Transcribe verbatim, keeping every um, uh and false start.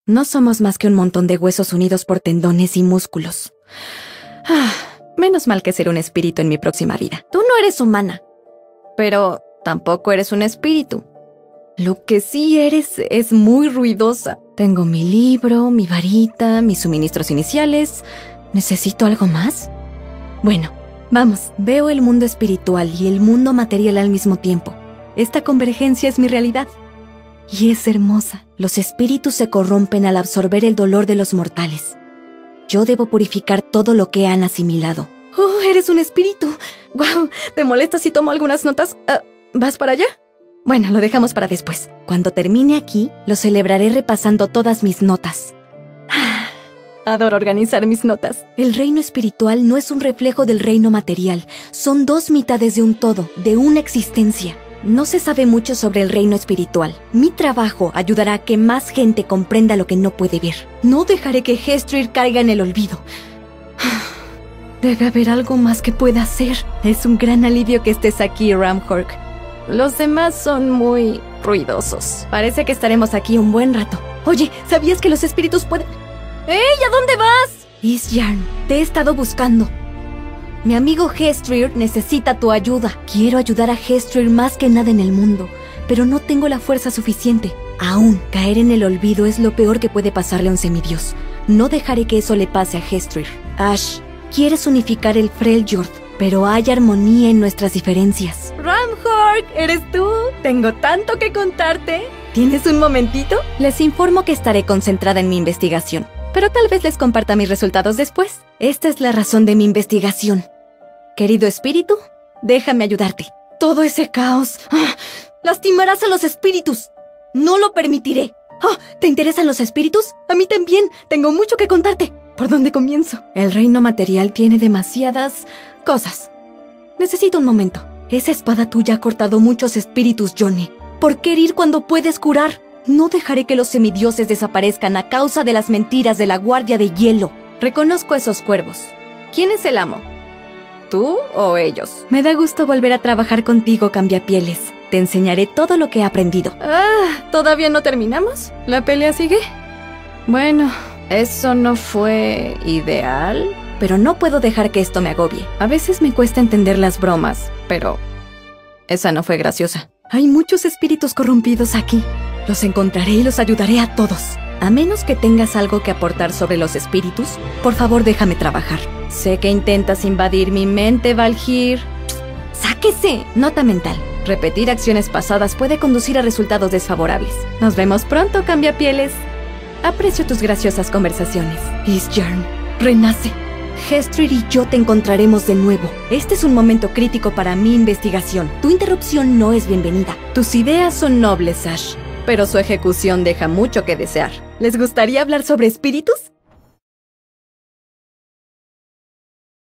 No somos más que un montón de huesos unidos por tendones y músculos. Ah, menos mal que ser un espíritu en mi próxima vida. Tú no eres humana, pero tampoco eres un espíritu. Lo que sí eres es muy ruidosa. Tengo mi libro, mi varita, mis suministros iniciales. ¿Necesito algo más? Bueno, vamos. Veo el mundo espiritual y el mundo material al mismo tiempo. Esta convergencia es mi realidad. Y es hermosa. Los espíritus se corrompen al absorber el dolor de los mortales. Yo debo purificar todo lo que han asimilado. ¡Oh, eres un espíritu! ¡Guau! ¿Te molesta si tomo algunas notas? Uh, ¿Vas para allá? Bueno, lo dejamos para después. Cuando termine aquí, lo celebraré repasando todas mis notas. Adoro organizar mis notas. El reino espiritual no es un reflejo del reino material. Son dos mitades de un todo, de una existencia. No se sabe mucho sobre el reino espiritual. Mi trabajo ayudará a que más gente comprenda lo que no puede ver. No dejaré que Hestrir caiga en el olvido. Debe haber algo más que pueda hacer. Es un gran alivio que estés aquí, Ramhork. Los demás son muy ruidosos. Parece que estaremos aquí un buen rato. Oye, ¿sabías que los espíritus pueden...? ¡Ey! ¿A dónde vas? Isjarn, te he estado buscando. Mi amigo Hestrir necesita tu ayuda. Quiero ayudar a Hestrir más que nada en el mundo, pero no tengo la fuerza suficiente. Aún, caer en el olvido es lo peor que puede pasarle a un semidios. No dejaré que eso le pase a Hestrir. Ash, quieres unificar el Freljord, pero hay armonía en nuestras diferencias. Ramhork, ¿eres tú? Tengo tanto que contarte. ¿Tienes un momentito? Les informo que estaré concentrada en mi investigación, pero tal vez les comparta mis resultados después. Esta es la razón de mi investigación. Querido espíritu, déjame ayudarte. Todo ese caos... ¡Ah! ¡Lastimarás a los espíritus! ¡No lo permitiré! ¡Oh! ¿Te interesan los espíritus? A mí también. Tengo mucho que contarte. ¿Por dónde comienzo? El reino material tiene demasiadas cosas. Necesito un momento. Esa espada tuya ha cortado muchos espíritus, Johnny. ¿Por qué herir cuando puedes curar? No dejaré que los semidioses desaparezcan a causa de las mentiras de la Guardia de Hielo. Reconozco esos cuervos. ¿Quién es el amo? ¿Tú o ellos? Me da gusto volver a trabajar contigo, Cambiapieles. Te enseñaré todo lo que he aprendido. Ah, ¿todavía no terminamos? ¿La pelea sigue? Bueno, eso no fue ideal, pero no puedo dejar que esto me agobie. A veces me cuesta entender las bromas, pero esa no fue graciosa. Hay muchos espíritus corrompidos aquí. Los encontraré y los ayudaré a todos. A menos que tengas algo que aportar sobre los espíritus, por favor déjame trabajar. Sé que intentas invadir mi mente, Valhir. ¡Sáquese! Nota mental. Repetir acciones pasadas puede conducir a resultados desfavorables. Nos vemos pronto, Cambiapieles. Aprecio tus graciosas conversaciones. Isjarn, renace. Hestrir y yo te encontraremos de nuevo. Este es un momento crítico para mi investigación. Tu interrupción no es bienvenida. Tus ideas son nobles, Ash, pero su ejecución deja mucho que desear. ¿Les gustaría hablar sobre espíritus?